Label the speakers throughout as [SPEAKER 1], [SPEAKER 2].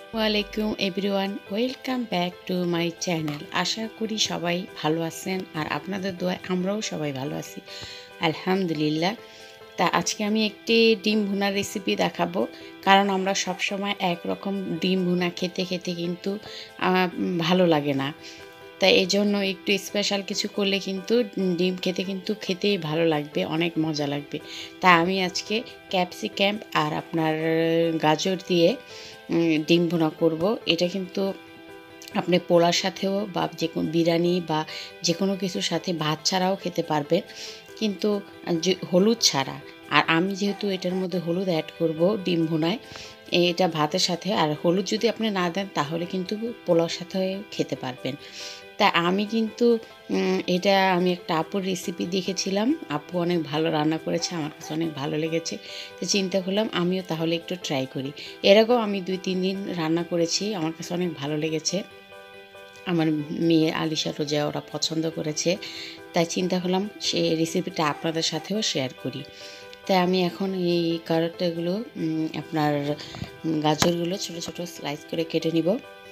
[SPEAKER 1] ওয়ালাইকুম everyone, welcome back to my channel. আশা করি সবাই ভালো আছেন আর আপনাদের দোয়ায় আমরাও সবাই ভালো আছি, আলহামদুলিল্লাহ। তা আজকে আমি একটি ডিম ভুনার রেসিপি দেখাবো, কারণ আমরা সব সময় একরকম ডিম ভুনা খেতে খেতে কিন্তু ভালো লাগে না। তাই এই জন্য একটু স্পেশাল কিছু করলে কিন্তু ডিম খেতে কিন্তু খেতেই ভালো লাগবে, অনেক মজা লাগবে। তা আমি আজকে ক্যাপসিকাম আর আপনার গাজর দিয়ে ডিম ভুনা করব। এটা কিন্তু আপনি পোলার সাথেও বা যে কোনো বিরিয়ানি বা যে কোনো কিছুর সাথে ভাত ছাড়াও খেতে পারবেন, কিন্তু যে হলুদ ছাড়া। আর আমি যেহেতু এটার মধ্যে হলুদ অ্যাড করব ডিম ভুনায়, এটা ভাতের সাথে। আর হলুদ যদি আপনি না দেন তাহলে কিন্তু পোলাওর সাথে খেতে পারবেন। তা আমি কিন্তু এটা আমি একটা আপুর রেসিপি দেখেছিলাম, আপু অনেক ভালো রান্না করেছে, আমার কাছে অনেক ভালো লেগেছে। তো চিন্তা করলাম আমিও তাহলে একটু ট্রাই করি। এরকম আমি 2-3 দিন রান্না করেছি, আমার কাছে অনেক ভালো লেগেছে। আমার মেয়ে আলিশা রোজা ওরা পছন্দ করেছে, তাই চিন্তা করলাম সে রেসিপিটা আপনাদের সাথেও শেয়ার করি। তাই আমি এখন এই ক্যারটগুলো আপনার গাজরগুলো ছোট ছোট স্লাইস করে কেটে নিব।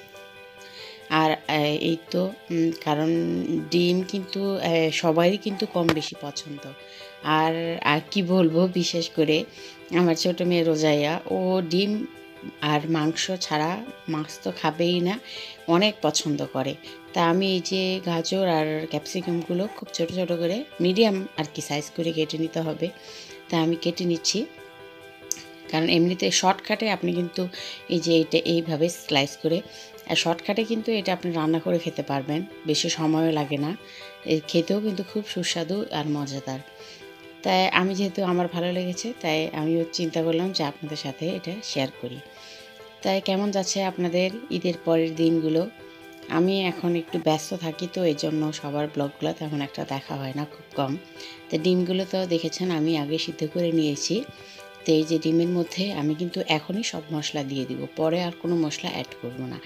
[SPEAKER 1] আর এই তো কারণ ডিম কিন্তু সবারই কিন্তু কম বেশি পছন্দ। আর আর কি বলবো, বিশেষ করে আমার ছোটো মেয়ে রোজাইয়া, ও ডিম আর মাংস ছাড়া মাছ তো খাবেই না, অনেক পছন্দ করে। তা আমি এই যে গাজর আর ক্যাপসিকামগুলো খুব ছোট ছোট করে মিডিয়াম আর কি সাইজ করে কেটে নিতে হবে। তা আমি কেটে নিচ্ছি, কারণ এমনিতে শর্টকাটে আপনি কিন্তু এই যে এটা এইভাবে স্লাইস করে, আর শর্টকাটে কিন্তু এটা আপনি রান্না করে খেতে পারবেন, বেশি সময়ও লাগে না, খেতেও কিন্তু খুব সুস্বাদু আর মজাদার। তাই আমি যেহেতু আমার ভালো লেগেছে, তাই আমিও চিন্তা করলাম যে আপনাদের সাথে এটা শেয়ার করি। তাই কেমন যাচ্ছে আপনাদের ঈদের পরের দিনগুলো? আমি এখন একটু ব্যস্ত থাকি, তো এই জন্য সবার ব্লগগুলো তেমন একটা দেখা হয় না, খুব কম। তো ডিমগুলো তো দেখেছেন আমি আগে সিদ্ধ করে নিয়েছি। তো এই যে ডিমের মধ্যে আমি কিন্তু এখনই সব মশলা দিয়ে দিব, পরে আর কোনো মশলা অ্যাড করব না।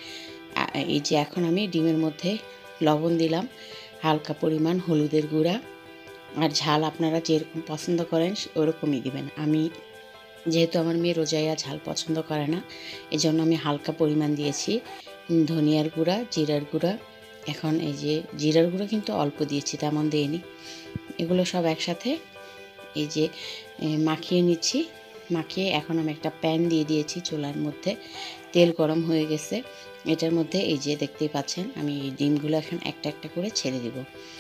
[SPEAKER 1] এই যে এখন আমি ডিমের মধ্যে লবণ দিলাম, হালকা পরিমাণ হলুদের গুঁড়া, আর ঝাল আপনারা যেরকম পছন্দ করেন ওরকমই দিবেন। আমি যেহেতু আমার মেয়ে রোজাইয়া ঝাল পছন্দ করে না, এজন্য আমি হালকা পরিমাণ দিয়েছি ধনিয়ার গুঁড়া, জিরার গুঁড়া। এখন এই যে জিরার গুঁড়ো কিন্তু অল্প দিয়েছি, তেমন দিইনি। এগুলো সব একসাথে এই যে মাখিয়ে নিচ্ছি। মাখিয়ে এখন আমি একটা প্যান দিয়ে দিয়েছি চুলার মধ্যে, তেল গরম হয়ে গেছে। এটার মধ্যে এই যে দেখতেই পাচ্ছেন আমি এই ডিমগুলো এখন একটা একটা করে ছেড়ে দিব।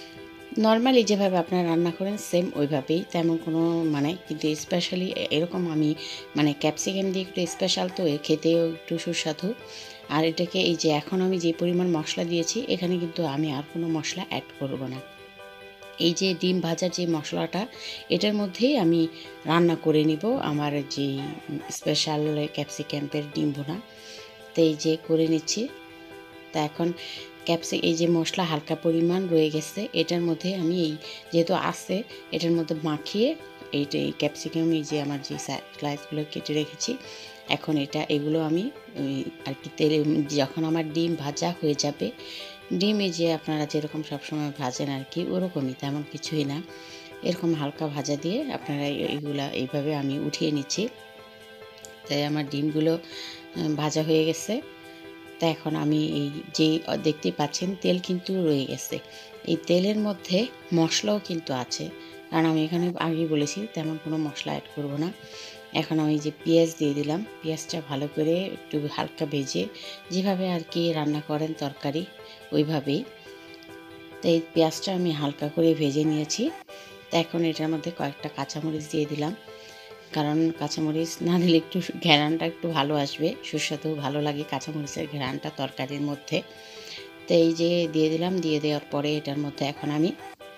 [SPEAKER 1] নর্মালি যেভাবে আপনারা রান্না করেন সেম ওইভাবেই, তেমন কোনো মানে, কিন্তু স্পেশালি এরকম আমি মানে ক্যাপসিকাম দিয়ে একটু স্পেশাল, তো খেতেও একটু সুস্বাদু। আর এটাকে এই যে এখন আমি যে পরিমাণ মশলা দিয়েছি, এখানে কিন্তু আমি আর কোনো মশলা অ্যাড করব না। এই যে ডিম ভাজার যে মশলাটা, এটার মধ্যেই আমি রান্না করে নিব আমার যে স্পেশাল ক্যাপসিকামের ডিম ভুনা। তো এই যে করে নিচ্ছি। তা এখন এই যে মশলা হালকা পরিমাণ রয়ে গেছে, এটার মধ্যে আমি এই যেহেতু আছে এটার মধ্যে মাখিয়ে এইটা এই ক্যাপসিকাম এই যে আমার যে স্লাইসগুলো কেটে রেখেছি, এখন এগুলো আমি ওই আর কি তেলে যখন আমার ডিম ভাজা হয়ে যাবে, ডিম এই যে আপনারা যেরকম সবসময় ভাজেন আর কি ওরকমই, তেমন কিছুই না, এরকম হালকা ভাজা দিয়ে আপনারা এইগুলা এইভাবে আমি উঠিয়ে নিচ্ছি। তাই আমার ডিমগুলো ভাজা হয়ে গেছে। তা এখন আমি এই যেই দেখতেই পাচ্ছেন তেল কিন্তু রয়ে গেছে, এই তেলের মধ্যে মশলাও কিন্তু আছে, কারণ আমি এখানে আগেই বলেছি তেমন কোনো মশলা অ্যাড করব না। এখন আমি যে পেঁয়াজ দিয়ে দিলাম, পেঁয়াজটা ভালো করে একটু হালকা ভেজে, যেভাবে আর কি রান্না করেন তরকারি ওইভাবেই। তো এই পেঁয়াজটা আমি হালকা করে ভেজে নিয়েছি। তো এখন এটার মধ্যে কয়েকটা কাঁচামরিচ দিয়ে দিলাম, কারণ কাঁচামরিচ না দিলে একটু ঘ্রাণটা একটু ভালো আসবে, সুস্বাদু ভালো লাগে কাঁচামরিচের ঘ্রাণটা তরকারির মধ্যে। তো এই যে দিয়ে দিলাম, দিয়ে দেওয়ার পরে এটার মধ্যে এখন আমি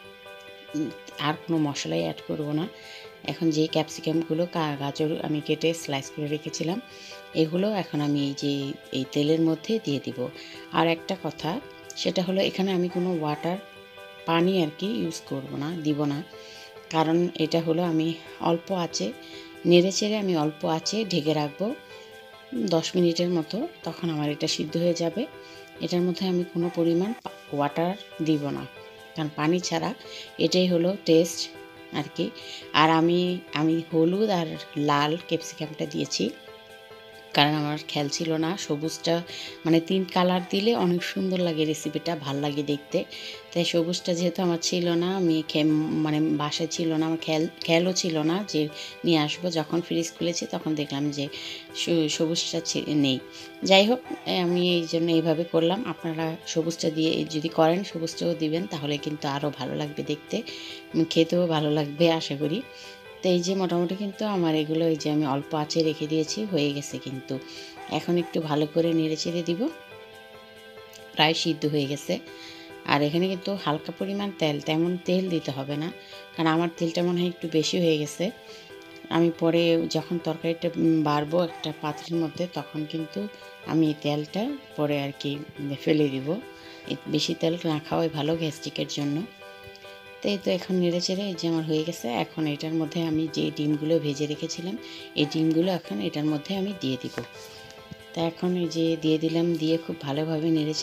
[SPEAKER 1] আর কোনো মশলাই অ্যাড করব না। এখন যে ক্যাপসিকামগুলো গাজর আমি কেটে স্লাইস করে রেখেছিলাম, এগুলো এখন আমি এই যে এই তেলের মধ্যে দিয়ে দিব। আর একটা কথা, সেটা হলো এখানে আমি কোনো পানি আর কি ইউজ করব না, দিব না, কারণ এটা হলো আমি অল্প আঁচে নেড়ে চেড়ে আমি অল্প আঁচে ঢেকে রাখবো 10 মিনিটের মতো, তখন আমার এটা সিদ্ধ হয়ে যাবে। এটার মধ্যে আমি কোনো পরিমাণ ওয়াটার দিব না, কারণ পানি ছাড়া এটাই হলো টেস্ট আর কি। আর আমি হলুদ আর লাল ক্যাপসিকামটা দিয়েছি, কারণ আমার খেয়াল ছিল না সবুজটা মানে 3 কালার দিলে অনেক সুন্দর লাগে, রেসিপিটা ভাল লাগে দেখতে। তাই সবুজটা যেহেতু আমার ছিল না, আমি মানে বাসায় ছিল না, আমার খেয়ালও ছিল না যে নিয়ে আসবো। যখন ফ্রিজ খুলেছি তখন দেখলাম যে সবুজটা নেই। যাই হোক, আমি এই জন্য এইভাবে করলাম। আপনারা সবুজটা দিয়ে যদি করেন, সবুজটাও দিবেন, তাহলে কিন্তু আরও ভালো লাগবে দেখতে, খেতেও ভালো লাগবে আশা করি। তো এই যে মোটামুটি কিন্তু আমার এগুলো এই যে আমি অল্প আঁচে রেখে দিয়েছি, হয়ে গেছে কিন্তু। এখন একটু ভালো করে নেড়ে চেড়ে দিব। প্রায় সিদ্ধ হয়ে গেছে। আর এখানে কিন্তু হালকা পরিমাণ তেল, তেমন তেল দিতে হবে না, কারণ আমার তেলটা মনে হয় একটু বেশি হয়ে গেছে। আমি পরে যখন তরকারিটা বাড়বো একটা পাত্রের মধ্যে, তখন কিন্তু আমি তেলটা পরে আর কি ফেলে দিব। বেশি তেল না খাওয়াই ভালো গ্যাস্ট্রিকের জন্য। তো এই তো এখন নেড়ে চেড়ে এই যে আমার হয়ে গেছে। এখন এটার মধ্যে আমি যে ডিমগুলো ভেজে রেখেছিলাম, এই ডিমগুলো এখন এটার মধ্যে আমি দিয়ে দিব। তা এখন এই যে দিয়ে দিলাম, দিয়ে খুব ভালোভাবে নেড়ে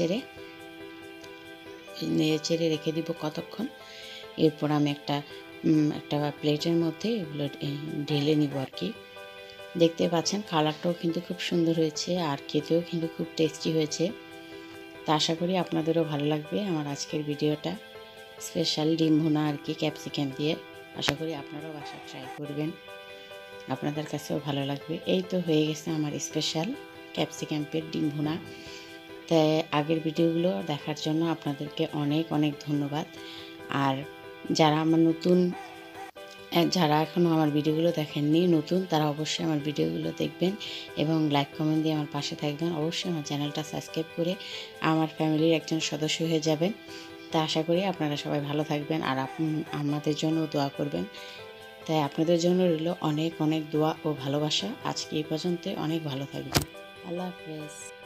[SPEAKER 1] চেড়ে রেখে দিব কতক্ষণ। এরপর আমি একটা প্লেটের মধ্যে এগুলো ঢেলে নিব আর কি। দেখতে পাচ্ছেন কালারটাও কিন্তু খুব সুন্দর হয়েছে, আর খেতেও কিন্তু খুব টেস্টি হয়েছে। তা আশা করি আপনাদেরও ভালো লাগবে আমার আজকের ভিডিওটা। স্পেশাল ডিম ভুনা আর কি, ক্যাপসিকাম দিয়ে। আশা করি আপনারাও বাসায় ট্রাই করবেন, আপনাদের কাছেও ভালো লাগবে। এই তো হয়ে গেছে আমার স্পেশাল ক্যাপসিকামের ডিম ভুনা। তাই আগের ভিডিওগুলো দেখার জন্য আপনাদেরকে অনেক অনেক ধন্যবাদ। আর যারা যারা এখনও আমার ভিডিওগুলো দেখেননি, নতুন, তারা অবশ্যই আমার ভিডিওগুলো দেখবেন এবং লাইক কমেন্ট দিয়ে আমার পাশে থাকবেন। অবশ্যই আমার চ্যানেলটা সাবস্ক্রাইব করে আমার ফ্যামিলির একজন সদস্য হয়ে যাবেন। তা আশা করি আপনারা সবাই ভালো থাকবেন, আর আমাদের জন্য দোয়া করবেন। তাই আপনাদের জন্য রইল অনেক অনেক দোয়া ও ভালোবাসা। আজকে এই পর্যন্ত, অনেক ভালো থাকবেন। আল্লাহ হাফেজ।